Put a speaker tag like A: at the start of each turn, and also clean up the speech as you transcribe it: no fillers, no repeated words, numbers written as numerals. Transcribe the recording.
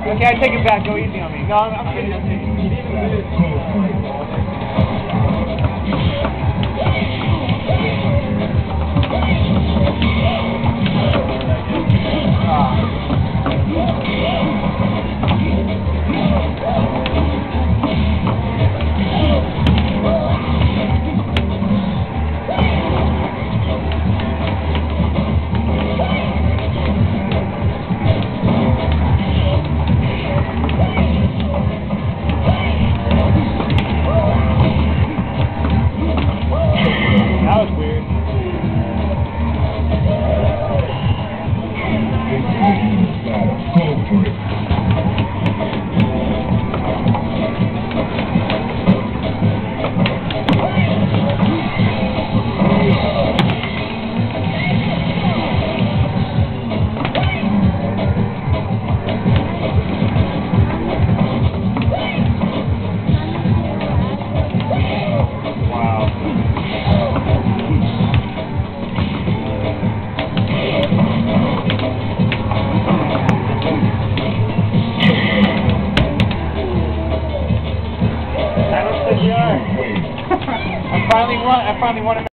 A: Okay, I take it back. Go easy on me. No, I'm kidding. I finally won.